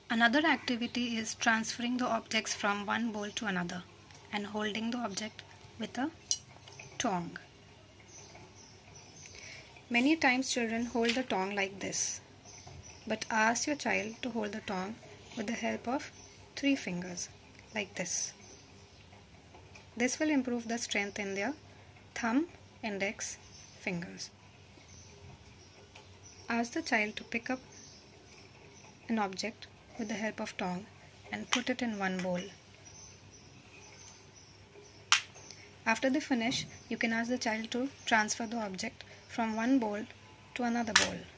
Another activity is transferring the objects from one bowl to another and holding the object with a tongue. Many times children hold the tongue like this, but ask your child to hold the tongue with the help of 3 fingers, like this. This will improve the strength in their thumb, index fingers. Ask the child to pick up an object with the help of tongue and put it in one bowl. After they finish, you can ask the child to transfer the object from one bowl to another bowl.